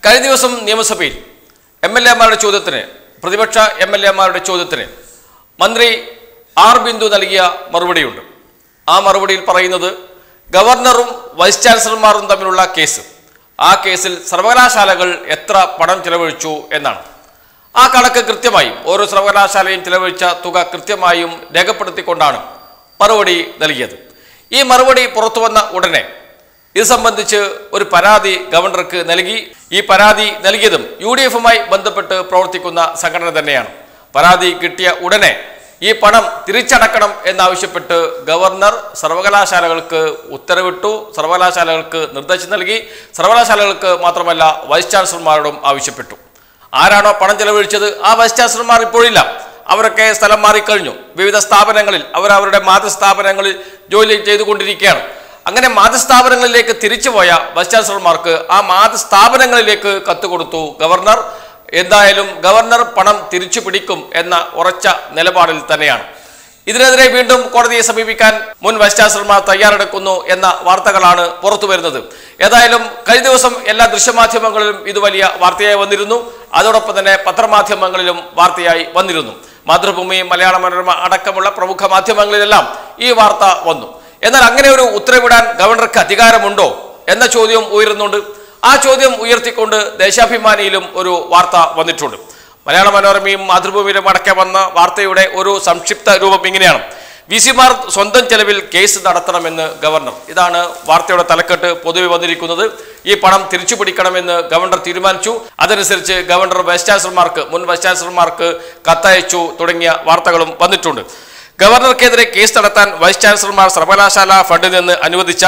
കഴിഞ്ഞ ദിവസം നിയമസഭയിൽ എംഎൽഎമാരുടെ ചോദ്യത്തിന് പ്രതിപക്ഷ എംഎൽഎമാരുടെ ചോദ്യത്തിന് മന്ത്രി ആർ ബിന്ദു നൽകിയ മറുപടിയുണ്ട്. ആ മറുപടിയിൽ പറയുന്നത് ഗവർണറും വൈസ് ചാൻസലർമാരും തമ്മിലുള്ള കേസ്, ആ കേസിൽ സർവകലാശാലകൾ എത്ര പണം ചെലവഴിച്ചു എന്നാണ്. ആ കണക്ക് കൃത്യമായും ഓരോ സർവകലാശാലയും ചെലവഴിച്ച തുക കൃത്യമായും രേഖപ്പെടുത്തിക്കൊണ്ടാണ് മറുപടി നൽകിയത്. ഈ മറുപടി പുറത്തു വന്ന ഉടനെ ഇത് സംബന്ധിച്ച് ഒരു പരാതി ഗവർണർക്ക് നൽകി. ഈ പരാതി നൽകിയതും UDF-മായി ബന്ധപ്പെട്ട് പ്രവർത്തിക്കുന്ന സംഘടന തന്നെയാണ്. പരാതി കിട്ടിയ ഉടനെ ഈ പണം തിരിച്ചടക്കണം എന്നാവശ്യപ്പെട്ട് ഗവർണർ സർവകലാശാലകൾക്ക് ഉത്തരവിട്ടു, സർവകലാശാലകൾക്ക് നിർദ്ദേശം നൽകി. സർവകലാശാലകൾക്ക് മാത്രമല്ല വൈസ് ചാൻസലർമാരോടും ആവശ്യപ്പെട്ടു. ആരാണോ പണം ചെലവഴിച്ചത് ആ വൈസ് ചാൻസലർമാർ ഇപ്പോഴില്ല, അവരൊക്കെ സ്ഥലം മാറിക്കഴിഞ്ഞു. വിവിധ സ്ഥാപനങ്ങളിൽ അവരവരുടെ മാതൃസ്ഥാപനങ്ങളിൽ ജോലി ചെയ്തുകൊണ്ടിരിക്കുകയാണ്. അങ്ങനെ മാതൃസ്ഥാപനങ്ങളിലേക്ക് തിരിച്ചുപോയ വൈസ് ചാൻസലർമാർക്ക് ആ മാതൃസ്ഥാപനങ്ങളിലേക്ക് കത്ത് കൊടുത്തു ഗവർണർ. എന്തായാലും ഗവർണർ പണം തിരിച്ചു പിടിക്കും എന്ന ഉറച്ച നിലപാടിൽ തന്നെയാണ്. ഇതിനെതിരെ വീണ്ടും കോടതിയെ സമീപിക്കാൻ മുൻ വൈസ് ചാൻസലർമാർ തയ്യാറെടുക്കുന്നു എന്ന വാർത്തകളാണ് പുറത്തു വരുന്നത്. ഏതായാലും കഴിഞ്ഞ ദിവസം എല്ലാ ദൃശ്യമാധ്യമങ്ങളിലും ഇത് വലിയ വാർത്തയായി വന്നിരുന്നു. അതോടൊപ്പം തന്നെ പത്രമാധ്യമങ്ങളിലും വാർത്തയായി വന്നിരുന്നു. മാതൃഭൂമി, മലയാള മനോരമ അടക്കമുള്ള പ്രമുഖ മാധ്യമങ്ങളിലെല്ലാം ഈ വാർത്ത വന്നു. എന്നാൽ അങ്ങനെ ഒരു ഉത്തരവിടാൻ ഗവർണർക്ക് അധികാരമുണ്ടോ എന്ന ചോദ്യം ഉയരുന്നുണ്ട്. ആ ചോദ്യം ഉയർത്തിക്കൊണ്ട് ദേശാഭിമാനിയിലും ഒരു വാർത്ത വന്നിട്ടുണ്ട്. മലയാള മനോരമയും മാതൃഭൂമിയിലും അടക്കം വന്ന വാർത്തയുടെ ഒരു സംക്ഷിപ്ത രൂപം ഇങ്ങനെയാണ്: VC-മാർ സ്വന്തം ചെലവിൽ കേസ് നടത്തണമെന്ന് ഗവർണർ. ഇതാണ് വാർത്തയുടെ തലക്കെട്ട് പൊതുവെ വന്നിരിക്കുന്നത്. ഈ പണം തിരിച്ചു പിടിക്കണമെന്ന് ഗവർണർ തീരുമാനിച്ചു. അതനുസരിച്ച് ഗവർണർ വൈസ് ചാൻസലർമാർക്ക്, മുൻ വൈസ് ചാൻസലർമാർക്ക് കത്തയച്ചു തുടങ്ങിയ വാർത്തകളും വന്നിട്ടുണ്ട്. ഗവർണർക്കെതിരെ കേസ് നടത്താൻ വൈസ് ചാൻസലർമാർ സർവകലാശാല ഫണ്ടിൽ നിന്ന് അനുവദിച്ച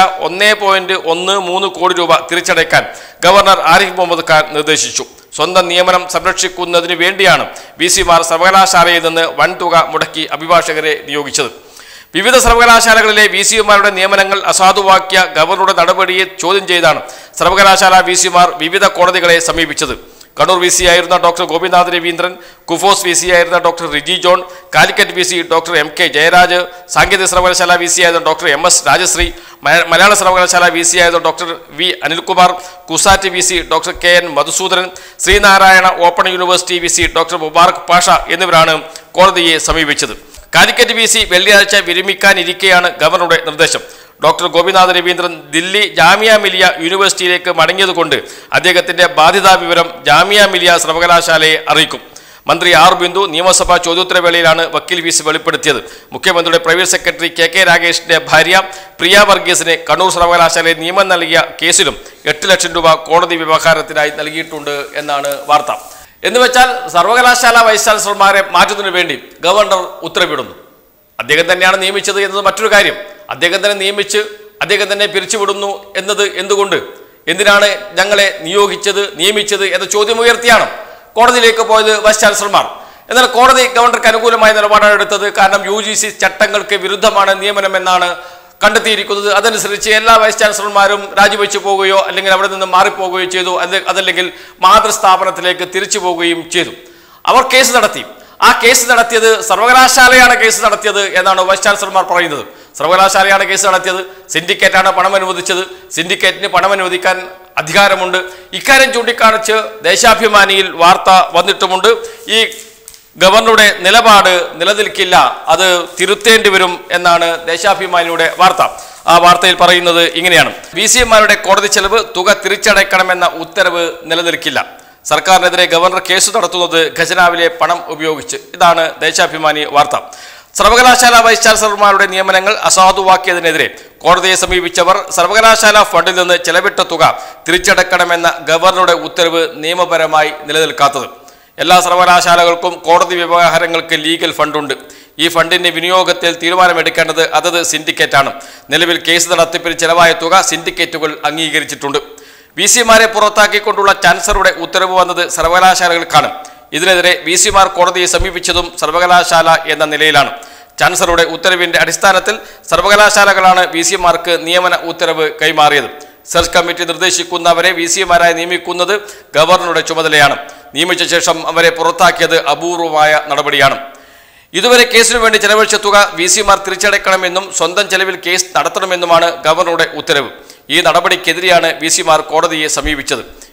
1.13 കോടി രൂപ തിരിച്ചടയ്ക്കാൻ ഗവർണർ ആരിഫ് മുഹമ്മദ് ഖാൻ നിർദ്ദേശിച്ചു. സ്വന്തം നിയമനം സംരക്ഷിക്കുന്നതിന് വേണ്ടിയാണ് VC-മാർ സർവകലാശാലയിൽ നിന്ന് വൻതുക മുടക്കി അഭിഭാഷകരെ നിയോഗിച്ചത്. വിവിധ സർവകലാശാലകളിലെ VC-മാരുടെ നിയമനങ്ങൾ അസാധുവാക്കിയ ഗവർണറുടെ നടപടിയെ ചോദ്യം ചെയ്താണ് സർവകലാശാല VC-മാർ വിവിധ കോടതികളെ സമീപിച്ചത്. കണ്ണൂർ VC ആയിരുന്ന ഡോക്ടർ ഗോപിനാഥ് രവീന്ദ്രൻ, കുഫോസ് VC ആയിരുന്ന doctor Riji John, Calicut VC doctor MK Jayaraj, സാങ്കേതിക സർവകലാശാല VC ആയിരുന്ന ഡോക്ടർ MS രാജശ്രീ, മലയാള സർവകലാശാല VC ആയിരുന്ന doctor V Anilkumar, CUSAT VC doctor KN Madhusoodanan, Sreenarayana open university VC doctor Mubarak Pasha എന്നിവരാണ് കോടതിയെ സമീപിച്ചത്. കാലിക്കറ്റ് VC വെള്ളിയാഴ്ച വിരമിക്കാനിരിക്കെയാണ് ഗവർണറുടെ നിർദ്ദേശം. ഡോക്ടർ ഗോപിനാഥ് രവീന്ദ്രൻ ദില്ലി ജാമിയ മിലിയ യൂണിവേഴ്സിറ്റിയിലേക്ക് മടങ്ങിയതുകൊണ്ട് അദ്ദേഹത്തിന്റെ ബാധ്യതാ വിവരം ജാമിയ മിലിയ സർവകലാശാലയെ അറിയിക്കും. മന്ത്രി ആർ ബിന്ദു നിയമസഭാ ചോദ്യോത്തരവേളയിലാണ് വക്കീൽ VC വെളിപ്പെടുത്തിയത്. മുഖ്യമന്ത്രിയുടെ പ്രൈവറ്റ് സെക്രട്ടറി KK രാഗേഷിന്റെ ഭാര്യ പ്രിയ വർഗീസിന് കണ്ണൂർ സർവകലാശാലയിൽ നിയമനം നൽകിയ കേസിലും 8 ലക്ഷം രൂപ കോടതി വ്യവഹാരത്തിനായി നൽകിയിട്ടുണ്ട് എന്നാണ് വാർത്ത. എന്നുവെച്ചാൽ സർവകലാശാല വൈസ് ചാൻസലർമാരെ മാറ്റുന്നതിനു വേണ്ടി ഗവർണർ ഉത്തരവിടുന്നു. അദ്ദേഹം തന്നെയാണ് നിയമിച്ചത് എന്നത് മറ്റൊരു കാര്യം. അദ്ദേഹം തന്നെ നിയമിച്ച് അദ്ദേഹം തന്നെ പിരിച്ചുവിടുന്നു എന്നത് എന്തുകൊണ്ട്? എന്തിനാണ് ഞങ്ങളെ നിയമിച്ചത് എന്ന ചോദ്യം ഉയർത്തിയാണ് കോടതിയിലേക്ക് പോയത് വൈസ് ചാൻസലർമാർ. എന്നാൽ കോടതി ഗവർണർക്ക് അനുകൂലമായ നിലപാടാണ് എടുത്തത്. കാരണം UGC ചട്ടങ്ങൾക്ക് വിരുദ്ധമാണ് നിയമനം എന്നാണ് കണ്ടെത്തിയിരിക്കുന്നത്. അതനുസരിച്ച് എല്ലാ വൈസ് ചാൻസലർമാരും രാജിവെച്ചു പോവുകയോ അല്ലെങ്കിൽ അവിടെ നിന്ന് മാറിപ്പോവുകയോ ചെയ്തു. അതല്ലെങ്കിൽ മാതൃസ്ഥാപനത്തിലേക്ക് തിരിച്ചു പോവുകയും ചെയ്തു. അവർ കേസ് നടത്തി. ആ കേസ് നടത്തിയത് സർവകലാശാലയാണ് കേസ് നടത്തിയത് എന്നാണ് വൈസ് ചാൻസലർമാർ പറയുന്നത്. സർവകലാശാലയാണ് കേസ് നടത്തിയത്. സിൻഡിക്കേറ്റാണ് പണം അനുവദിച്ചത്. സിൻഡിക്കേറ്റിന് പണം അനുവദിക്കാൻ അധികാരമുണ്ട്. ഇക്കാര്യം ചൂണ്ടിക്കാണിച്ച് ദേശാഭിമാനിയിൽ വാർത്ത വന്നിട്ടുമുണ്ട്. ഈ ഗവർണറുടെ നിലപാട് നിലനിൽക്കില്ല, അത് തിരുത്തേണ്ടി വരും എന്നാണ് ദേശാഭിമാനിയുടെ വാർത്ത. ആ വാർത്തയിൽ പറയുന്നത് ഇങ്ങനെയാണ്: VC-മാരുടെ കോടതി ചെലവ് തുക തിരിച്ചടയ്ക്കണമെന്ന ഉത്തരവ് നിലനിൽക്കില്ല. സർക്കാരിനെതിരെ ഗവർണർ കേസ് നടത്തുന്നത് ഖജനാവിലെ പണം ഉപയോഗിച്ച്. ഇതാണ് ദേശാഭിമാനി വാർത്ത. സർവകലാശാല വൈസ് ചാൻസലർമാരുടെ നിയമനങ്ങൾ അസാധുവാക്കിയതിനെതിരെ കോടതിയെ സമീപിച്ചവർ സർവകലാശാല ഫണ്ടിൽ നിന്ന് ചെലവിട്ട തുക തിരിച്ചടക്കണമെന്ന ഗവർണറുടെ ഉത്തരവ് നിയമപരമായി നിലനിൽക്കാത്തത്. എല്ലാ സർവകലാശാലകൾക്കും കോടതി വ്യവഹാരങ്ങൾക്ക് ലീഗൽ ഫണ്ടുണ്ട്. ഈ ഫണ്ടിന്റെ വിനിയോഗത്തിൽ തീരുമാനമെടുക്കേണ്ടത് അതത് സിൻഡിക്കേറ്റാണ്. നിലവിൽ കേസ് നടത്തിപ്പിന് ചെലവായ തുക സിൻഡിക്കേറ്റുകൾ അംഗീകരിച്ചിട്ടുണ്ട്. VC-മാരെ പുറത്താക്കിക്കൊണ്ടുള്ള ചാൻസലറുടെ ഉത്തരവ് വന്നത് സർവകലാശാലകൾക്കാണ്. ഇതിനെതിരെ VC-മാർ കോടതിയെ സമീപിച്ചതും സർവകലാശാല എന്ന നിലയിലാണ്. ചാൻസലറുടെ ഉത്തരവിന്റെ അടിസ്ഥാനത്തിൽ സർവകലാശാലകളാണ് VC-മാർക്ക് നിയമന ഉത്തരവ് കൈമാറിയത്. സെർച്ച് കമ്മിറ്റി നിർദ്ദേശിക്കുന്നവരെ VC-മാരായി നിയമിക്കുന്നത് ഗവർണറുടെ ചുമതലയാണ്. നിയമിച്ച ശേഷം അവരെ പുറത്താക്കിയത് അപൂർവമായ നടപടിയാണ്. ഇതുവരെ കേസിനു വേണ്ടി ചെലവഴിച്ച തുക VC-മാർ തിരിച്ചടയ്ക്കണമെന്നും സ്വന്തം ചെലവിൽ കേസ് നടത്തണമെന്നുമാണ് ഗവർണറുടെ ഉത്തരവ്. ഈ നടപടിക്കെതിരെയാണ് VC-മാർ കോടതിയെ സമീപിച്ചത്.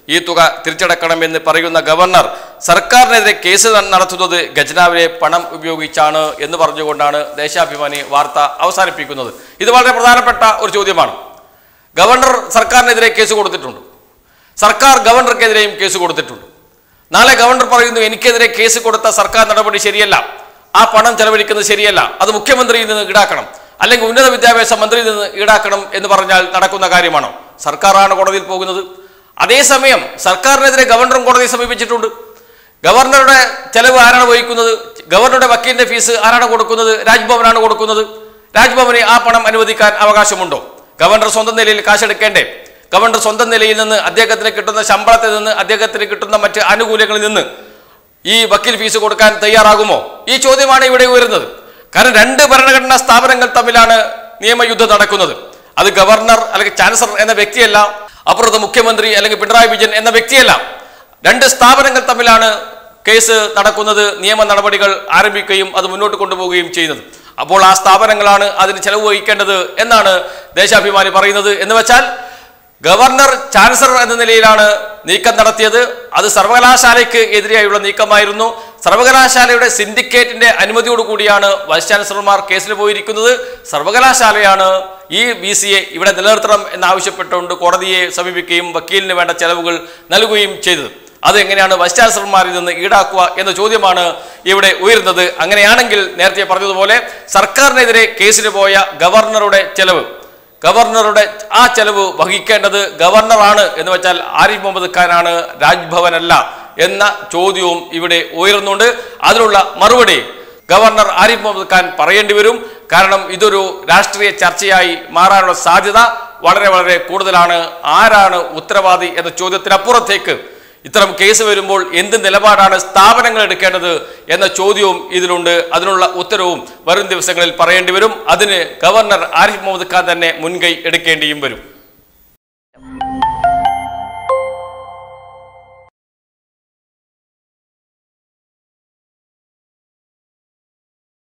ഈ തുക തിരിച്ചടക്കണമെന്ന് പറയുന്ന ഗവർണർ സർക്കാരിനെതിരെ കേസ് നടത്തുന്നത് ഖജനാവിലെ പണം ഉപയോഗിച്ചാണ് എന്ന് പറഞ്ഞുകൊണ്ടാണ് ദേശാഭിമാനി വാർത്ത അവസാനിപ്പിക്കുന്നത്. ഇത് വളരെ പ്രധാനപ്പെട്ട ഒരു ചോദ്യമാണ്. ഗവർണർ സർക്കാരിനെതിരെ കേസ് കൊടുത്തിട്ടുണ്ട്, സർക്കാർ ഗവർണർക്കെതിരെയും കേസ് കൊടുത്തിട്ടുണ്ട്. നാളെ ഗവർണർ പറയുന്നു എനിക്കെതിരെ കേസ് കൊടുത്ത സർക്കാർ നടപടി ശരിയല്ല, ആ പണം ചെലവഴിക്കുന്നത് ശരിയല്ല, അത് മുഖ്യമന്ത്രിയിൽ നിന്ന് ഈടാക്കണം, അല്ലെങ്കിൽ ഉന്നത വിദ്യാഭ്യാസ മന്ത്രിയിൽ നിന്ന് ഈടാക്കണം എന്ന് പറഞ്ഞാൽ നടക്കുന്ന കാര്യമാണോ? സർക്കാരാണ് കോടതിയിൽ പോകുന്നത്. അതേസമയം സർക്കാരിനെതിരെ ഗവർണറും കോടതിയെ സമീപിച്ചിട്ടുണ്ട്. ഗവർണറുടെ ചെലവ് ആരാണ് വഹിക്കുന്നത്? ഗവർണറുടെ വക്കീലിന്റെ ഫീസ് ആരാണ് കൊടുക്കുന്നത്? രാജ്ഭവനാണ് കൊടുക്കുന്നത്. രാജ്ഭവന് ആ പണം അനുവദിക്കാൻ അവകാശമുണ്ടോ? ഗവർണർ സ്വന്തം നിലയിൽ കാശെടുക്കേണ്ടേ? ഗവർണർ സ്വന്തം നിലയിൽ നിന്ന് അദ്ദേഹത്തിന് കിട്ടുന്ന ശമ്പളത്തിൽ നിന്ന്, അദ്ദേഹത്തിന് കിട്ടുന്ന മറ്റ് ആനുകൂല്യങ്ങളിൽ നിന്ന് ഈ വക്കീൽ ഫീസ് കൊടുക്കാൻ തയ്യാറാകുമോ? ഈ ചോദ്യമാണ് ഇവിടെ ഉയരുന്നത്. കാരണം രണ്ട് ഭരണഘടനാ സ്ഥാപനങ്ങൾ തമ്മിലാണ് നിയമയുദ്ധം നടക്കുന്നത്. അത് ഗവർണർ അല്ലെങ്കിൽ ചാൻസലർ എന്ന വ്യക്തിയല്ല, അപ്പുറത്ത് മുഖ്യമന്ത്രി അല്ലെങ്കിൽ പിണറായി വിജയൻ എന്ന വ്യക്തിയല്ല. രണ്ട് സ്ഥാപനങ്ങൾ തമ്മിലാണ് കേസ് നടക്കുന്നത്, നിയമ നടപടികൾ ആരംഭിക്കുകയും അത് മുന്നോട്ട് കൊണ്ടുപോവുകയും ചെയ്യുന്നത്. അപ്പോൾ ആ സ്ഥാപനങ്ങളാണ് അതിന് ചെലവ് വഹിക്കേണ്ടത് എന്നാണ് ദേശാഭിമാനി പറയുന്നത്. എന്ന് വെച്ചാൽ ഗവർണർ ചാൻസലർ എന്ന നിലയിലാണ് നീക്കം നടത്തിയത്. അത് സർവകലാശാലയ്ക്ക് എതിരെയുള്ള നീക്കമായിരുന്നു. സർവകലാശാലയുടെ സിൻഡിക്കേറ്റിന്റെ അനുമതിയോടുകൂടിയാണ് വൈസ് ചാൻസലർമാർ കേസിൽ പോയിരിക്കുന്നത്. സർവകലാശാലയാണ് ഈ VC-യെ ഇവിടെ നിലനിർത്തണം എന്നാവശ്യപ്പെട്ടുകൊണ്ട് കോടതിയെ സമീപിക്കുകയും വക്കീലിന് വേണ്ട ചെലവുകൾ നൽകുകയും ചെയ്തത്. അതെങ്ങനെയാണ് വൈസ് ചാൻസലർമാരിൽ നിന്ന് ഈടാക്കുക എന്ന ചോദ്യമാണ് ഇവിടെ ഉയരുന്നത്. അങ്ങനെയാണെങ്കിൽ നേരത്തെ പറഞ്ഞതുപോലെ സർക്കാരിനെതിരെ കേസിന് പോയ ഗവർണറുടെ ചെലവ്, ഗവർണറുടെ ആ ചെലവ് വഹിക്കേണ്ടത് ഗവർണറാണ് എന്ന് വെച്ചാൽ ആരിഫ് മുഹമ്മദ് ഖാനാണ്, രാജ്ഭവനല്ല എന്ന ചോദ്യവും ഇവിടെ ഉയർന്നുണ്ട്. അതിനുള്ള മറുപടി ഗവർണർ ആരിഫ് മുഹമ്മദ് ഖാൻ പറയേണ്ടി വരും. കാരണം ഇതൊരു രാഷ്ട്രീയ ചർച്ചയായി മാറാനുള്ള സാധ്യത വളരെ വളരെ കൂടുതലാണ്. ആരാണ് ഉത്തരവാദി എന്ന ചോദ്യത്തിനപ്പുറത്തേക്ക് ഇത്തരം കേസ് വരുമ്പോൾ എന്ത് നിലപാടാണ് സ്ഥാപനങ്ങൾ എടുക്കേണ്ടത് എന്ന ചോദ്യവും ഇതിലുണ്ട്. അതിനുള്ള ഉത്തരവും വരും ദിവസങ്ങളിൽ പറയേണ്ടി വരും. അതിന് ഗവർണർ ആരിഫ് മുഹമ്മദ് ഖാൻ തന്നെ മുൻകൈ എടുക്കേണ്ടിയും വരും.